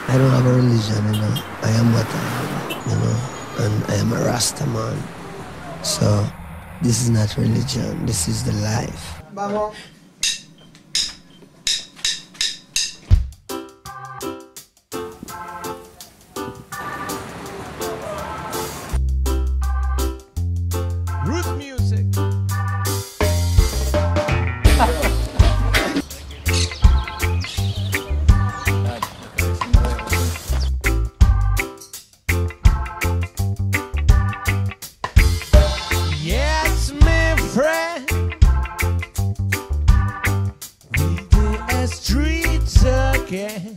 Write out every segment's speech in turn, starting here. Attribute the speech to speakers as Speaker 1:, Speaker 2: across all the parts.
Speaker 1: I don't have a religion, you know. I am what I am, you know, and I am a Rasta man. So this is not religion, this is the life. Vamos.
Speaker 2: Root music. Yes, my friend, we the streets again.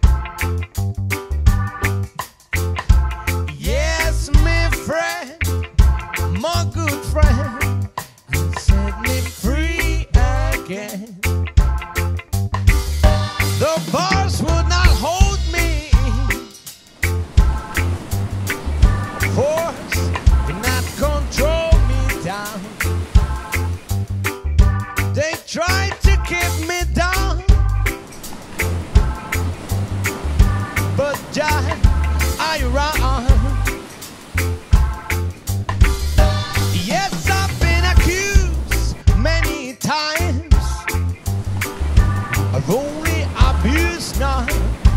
Speaker 2: Yes, my friend, my good friend, set me free again. The bars would not hold me, force could not control me down. They tried to keep me down, but Jah, I run. Yes, I've been accused many times of only abuse now,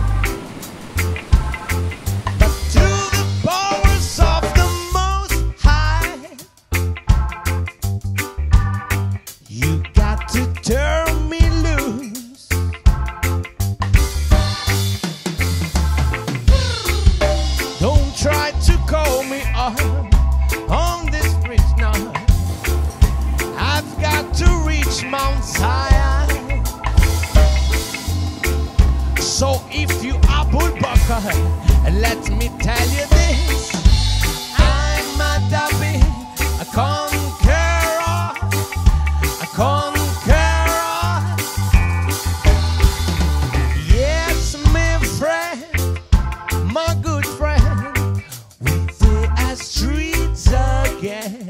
Speaker 2: but to the powers of the Most High, you got to turn me loose. Don't try to call me up on this bridge now. I've got to reach Mount Zion. So if you are Bullbucker, let me tell you this: I'm a Dabi, a conqueror, a conqueror. Yes, my friend, my good friend, we the streets again.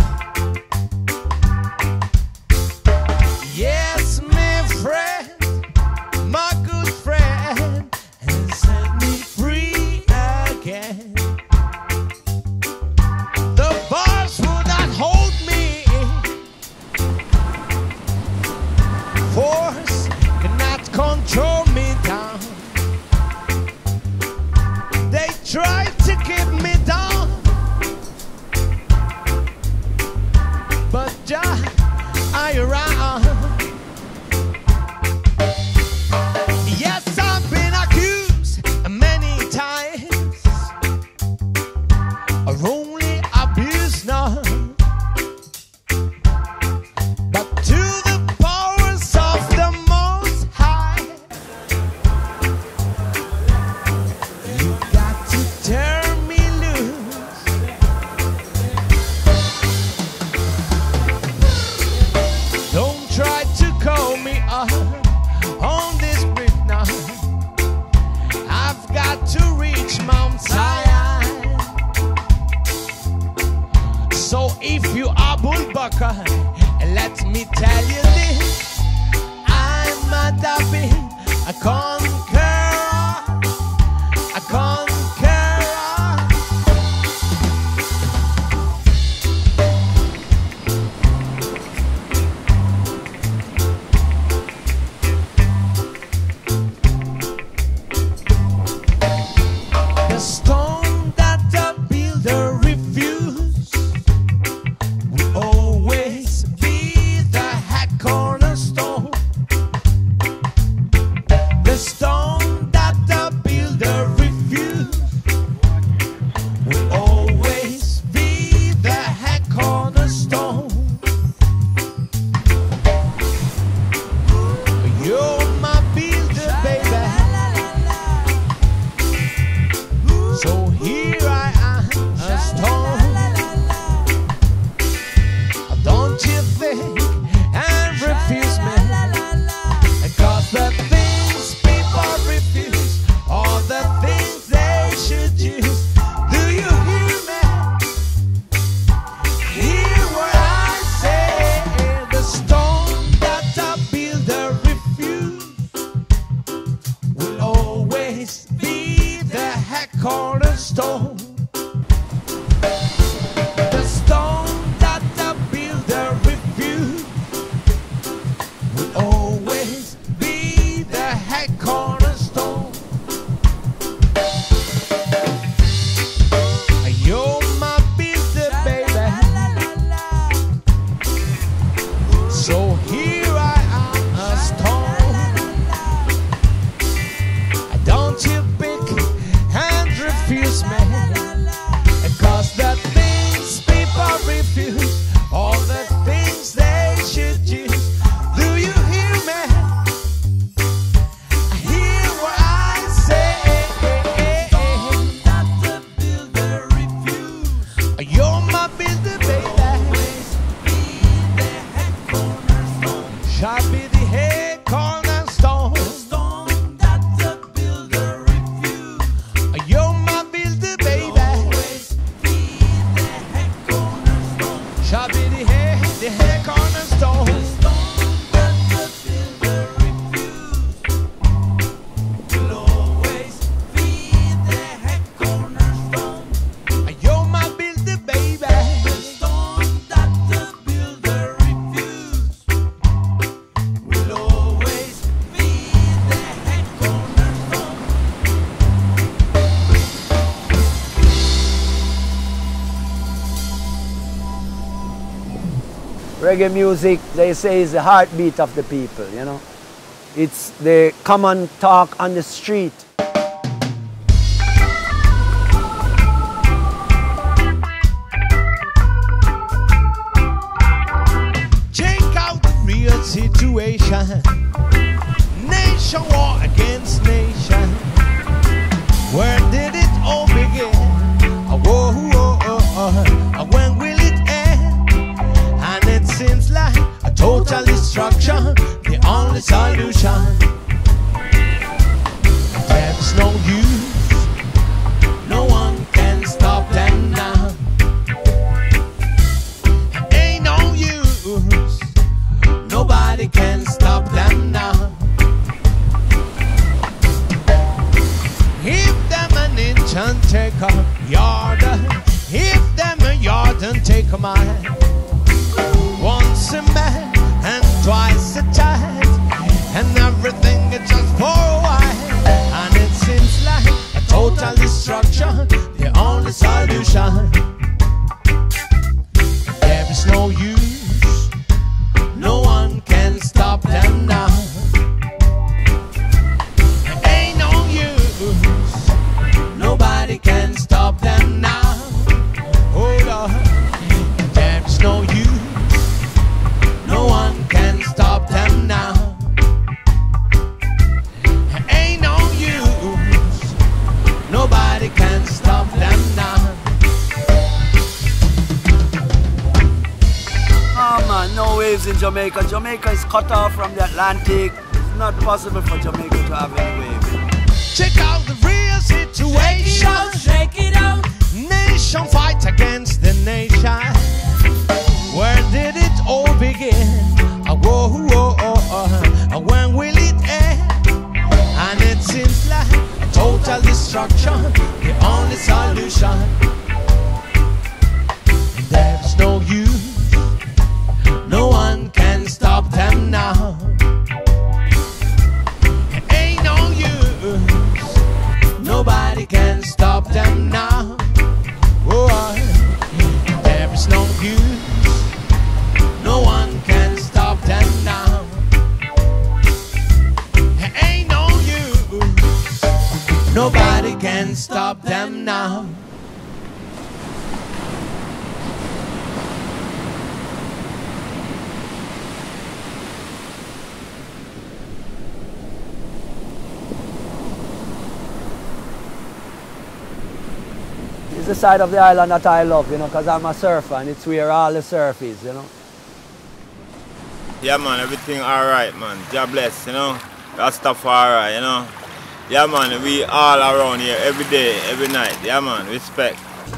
Speaker 2: Yes, my friend, my good friend, and set me free again. The bars would not hold me, force cannot control me down. They tried to keep me down, but Jah, I ran. Yes, I've been accused many times of only abuse now, but to the powers of the Most High, you got to turn me loose. Don't try to call me up on this bridge now. I've got to reach Mount Zion. So if you are Bullbucker, let me tell you this: I'm a Dabi, a conqueror, a conqueror. The stone that the builder refused will always be the head cornerstone. The stone that the builder refused will always be the head cornerstone. You're my builder, baby. So here I am, a stone. Don't you think and refuse me? Cause the things people refuse are the things they should use. Do you hear me? Hear what I say. The stone that the builder refused will always be cornerstone. The stone that the builder refused will always be the head cornerstone. You're my builder, baby. So here I am, a stone. Don't you pick and refuse me, 'cause the things people refuse, all the things they should use. Do you hear me? Hear what I say. That the builder refuse. You're my builder, baby. Shall be the head cornerstone. The stone that the builder refused. You're my builder, baby. Always be the head cornerstone. Shall be the head cornerstone. The stone that the builder refused will always be the head cornerstone. You're my builder, baby. The stone that the builder refused will always be the head cornerstone.
Speaker 3: Reggae music, they say, is the heartbeat of the people, you know. It's the common talk on the street.
Speaker 2: Check out the real situation. Nation war against nation. Where did it all begin? Whoa, whoa, oh. When will it end? And it seems like a total destruction, the only solution. There's no use, no one can stop them now. Ain't no use, nobody can stop them now. If them an inch and take a yard, if them a yard and take a mile, once a man and twice a child, and everything is just for a while. And it seems like a total destruction, the only solution. There is no use, no one can stop them now. Ain't no use, nobody can stop them now. Hold on, there is no use, no one can stop them now. Ain't no use, nobody can stop them now.
Speaker 3: Oh man, no waves in Jamaica. Jamaica is cut off from the Atlantic. It's not possible for Jamaica to have any waves.
Speaker 2: Check out the real situation.
Speaker 4: Shake it out.
Speaker 2: Nation fight against the nation. Where did it all begin? Whoa, whoa, oh. When will it end? And it seems like a total destruction, the only solution. There's no use, no one can stop them now. Ain't no use, nobody can stop them now. Oh, there is no use, no one can stop them now. Ain't no use, nobody can stop them now.
Speaker 3: It's the side of the island that I love, you know, because I'm a surfer and it's where all the surf is, you know.
Speaker 5: Yeah man, everything alright man. God bless, you know. Rastafari, you know. Yeah man, we all around here every day, every night. Yeah man, respect.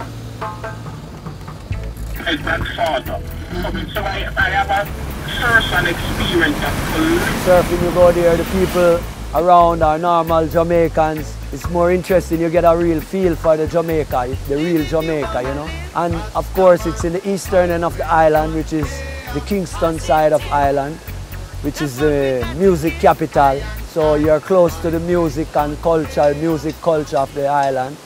Speaker 6: My grandfather. So I have a surfing experience.
Speaker 3: Surfing, you go there, the people around our normal Jamaicans. It's more interesting, you get a real feel for the Jamaica, the real Jamaica, you know. And of course it's in the eastern end of the island, which is the Kingston side of Ireland, which is the music capital. So you're close to the music and culture, music culture of the island.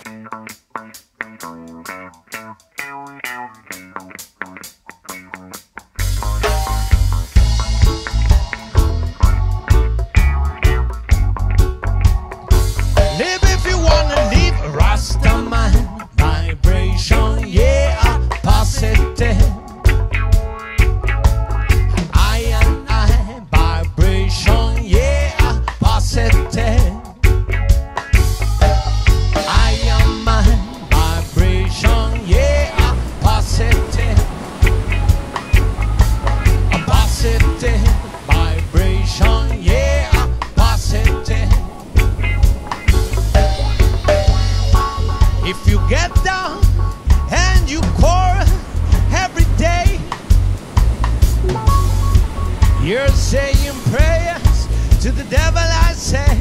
Speaker 2: Live if you wanna live, Rastaman vibration, yeah, positive. I and I vibration, yeah, positive. I am my vibration, yeah, positive. A positive vibration, yeah, positive. If you get down and you quarrel every day, you're saying prayers to the devil, I say.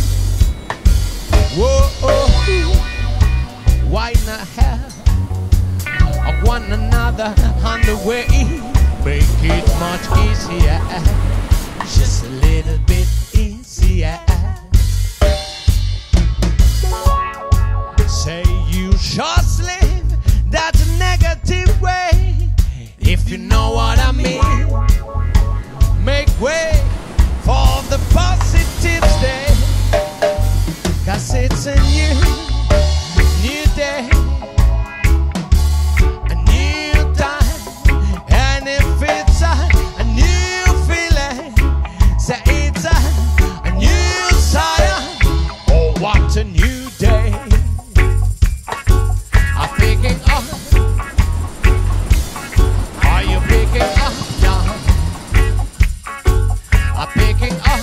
Speaker 2: Whoa, why not have one another on the way? Make it much easier, just a little bit easier. Say you just live that negative way, if you know what I mean. Make way for the positive day, 'cause it's a new day, a new time. And if it's a new feeling, say it's a new sign. Oh, what a new day. I'm picking up. Are you picking up now? I'm picking up.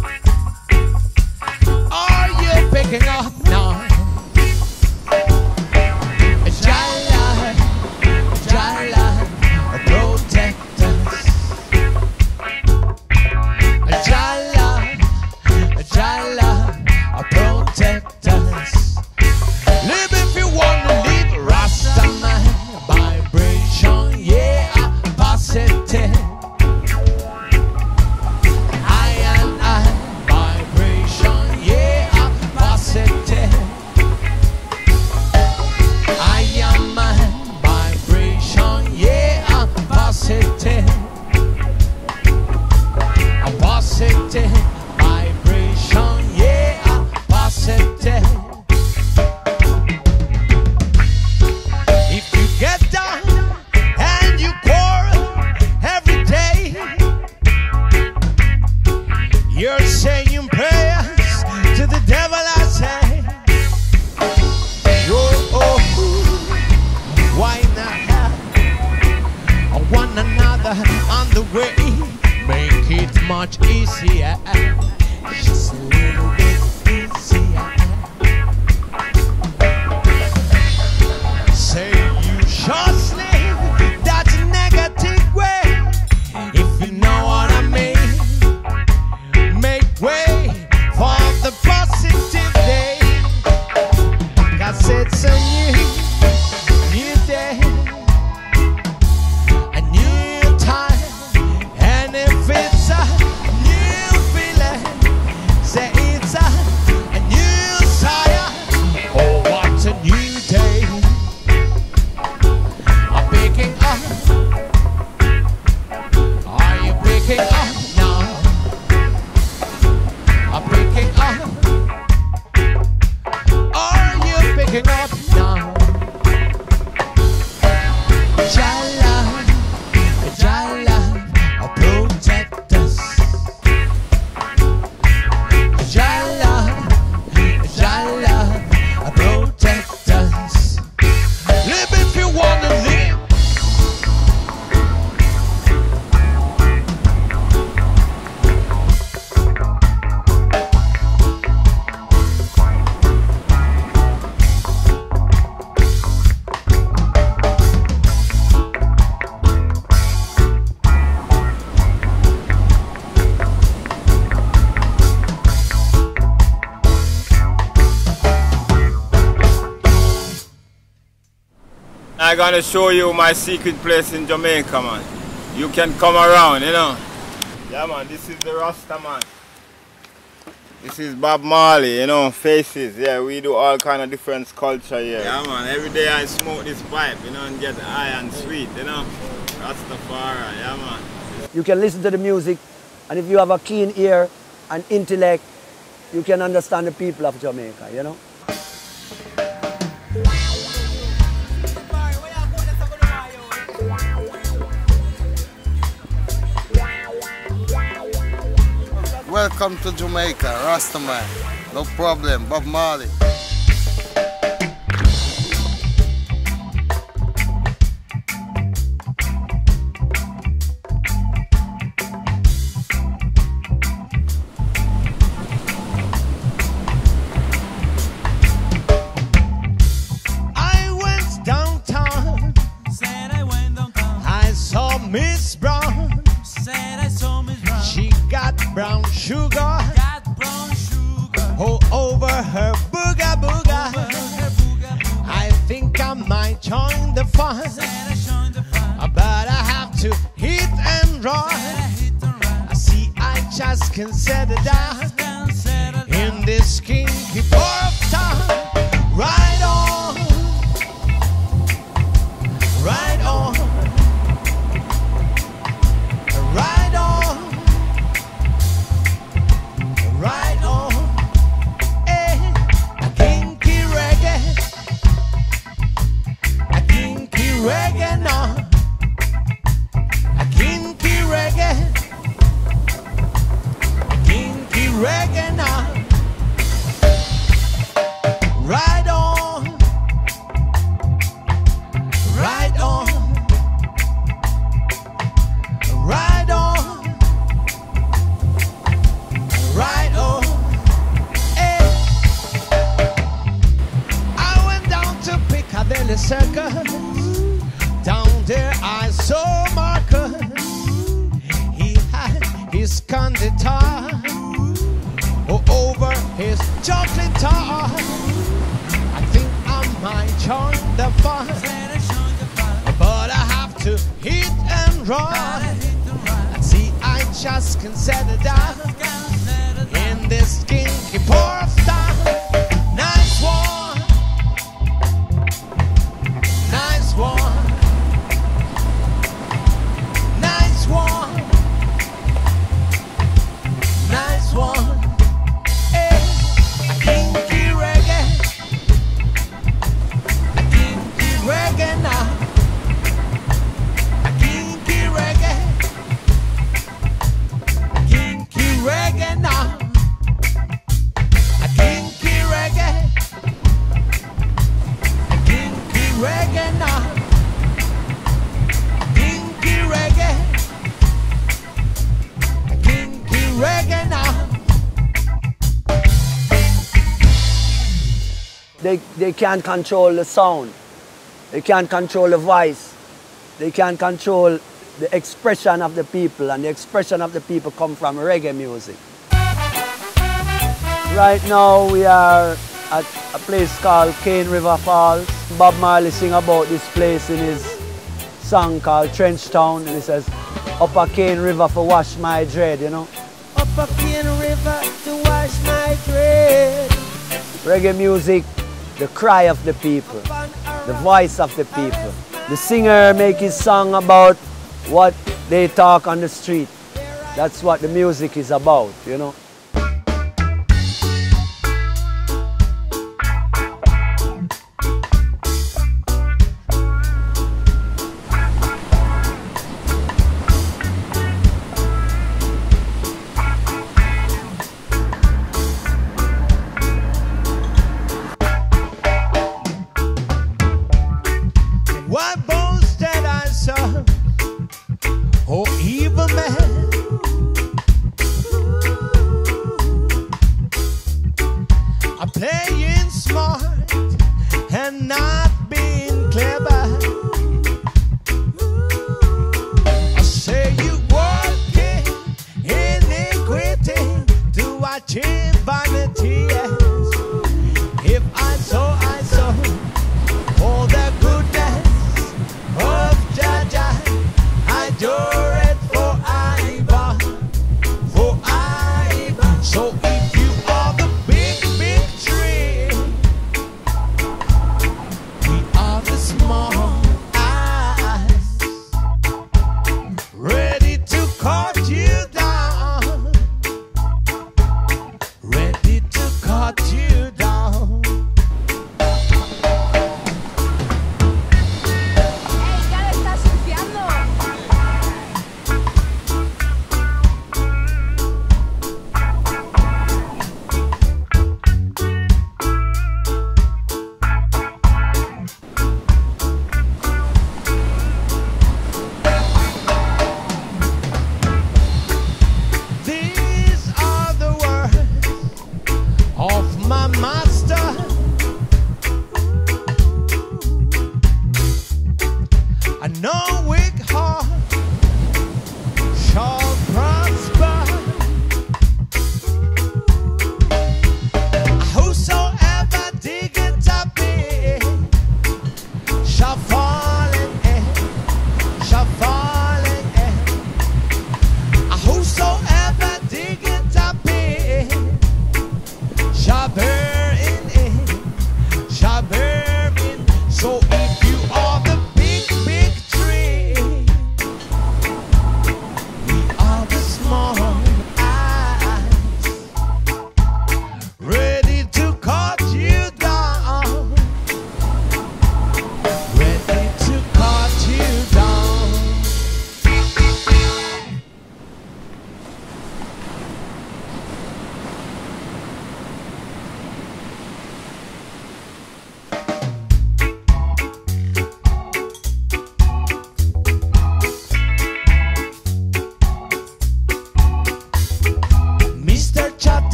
Speaker 2: Are you picking up now? Jala, Jala, protect us. Jala, Jala, protect us. Live if you wanna live, Rastaman vibration, yeah, positive. I and I vibration, yeah, positive. I am my vibration, yeah, positive. A positive vibration, yeah, positive. If you get down and you quarrel every day, you're saying prayers to the devil, I say. Oh, why not have one another on the way? Make it much easier, just a little bit easier. Say you just live that negative way, if you know what I mean. Make way for the positive day, 'cause it's a new day, a new time. And if it's a new feeling,
Speaker 5: I'm gonna show you my secret place in Jamaica, man. You can come around, you know. Yeah, man, this is the Rasta, man. This is Bob Marley, you know, Faces. Yeah, we do all kind of different culture here. Yeah, man, every day I smoke this pipe, you know, and get high and sweet, you know. Rastafari, yeah, man.
Speaker 3: You can listen to the music, and if you have a keen ear and intellect, you can understand the people of Jamaica, you know.
Speaker 4: Welcome to Jamaica, Rastaman. No problem, Bob Marley.
Speaker 2: I went downtown.
Speaker 7: Said I went downtown.
Speaker 2: I saw Miss Brown.
Speaker 7: Said I saw Miss Brown.
Speaker 2: She got brown sugar.
Speaker 7: Got brown sugar.
Speaker 2: Oh, over her booga booga.
Speaker 7: Over her booga booga.
Speaker 2: I think I might join the fun.
Speaker 7: Said I joined the fun.
Speaker 2: But I have to hit and run.
Speaker 7: Said I hit and run.
Speaker 2: I see I just can't settle down
Speaker 7: Can't settle down.
Speaker 2: in this kinky part of town. Right on. Right on. Right on. Right on. Eh, a kinky reggae. A kinky reggae now. A kinky reggae. A kinky reggae now. Right on. Right on. Right on. Right on. Eh. I went down to Piccadilly Circus. Down there I saw Marcus. He had his guitar over his chocolate tar. I think I might join the fun,
Speaker 7: Said I joined the fun.
Speaker 2: but I have to hit and
Speaker 7: Gotta
Speaker 2: run.
Speaker 7: hit and run.
Speaker 2: And see, I just can't settle down
Speaker 7: Can't settle down.
Speaker 2: in this kinky part of town. Nice one. Nice one. Nice one. Nice one. Eh, a kinky reggae. A kinky reggae now. A kinky reggae. A kinky reggae now. A kinky reggae. A kinky reggae now. A kinky reggae. A kinky reggae now.
Speaker 3: They can't control the sound. They can't control the voice. They can't control the expression of the people, and the expression of the people come from reggae music. Right now we are at a place called Cane River Falls. Bob Marley sing about this place in his song called Trench Town, and he says, "Up a Cane River for wash my dread," you know.
Speaker 2: Up a Cane River to wash my dread.
Speaker 3: Reggae music, the cry of the people, the voice of the people. The singer make his song about what they talk on the street. That's what the music is about, you know.
Speaker 2: What boasted I saw? Oh, evil man. I'm playing smart and not being clever. I say you walking iniquity to achieve vanity. If I saw all the goodness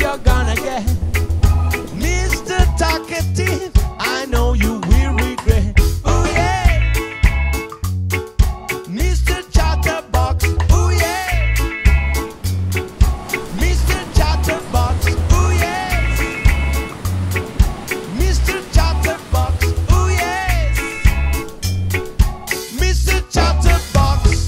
Speaker 2: you're gonna get. Mr. Talkative, I know you will regret. Oh yeah. Mr. Chatterbox, oh yeah. Mr. Chatterbox, oh yes. Mr. Chatterbox, oh yes. Mr. Chatterbox.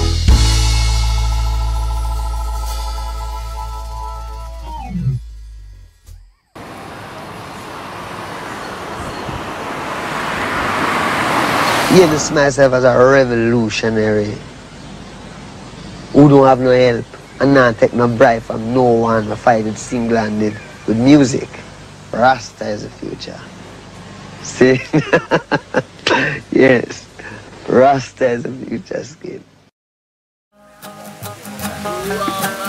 Speaker 1: Yeah, this myself as a revolutionary who don't have no help and not take no bribe from no one. I fight it single-handed with music. Rasta is the future. See? Yes. Rasta is the future, Skid.